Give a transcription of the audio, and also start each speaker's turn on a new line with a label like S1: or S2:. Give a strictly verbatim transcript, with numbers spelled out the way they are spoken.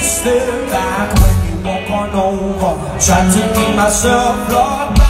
S1: step back when you walk on over. Tried to keep myself locked back.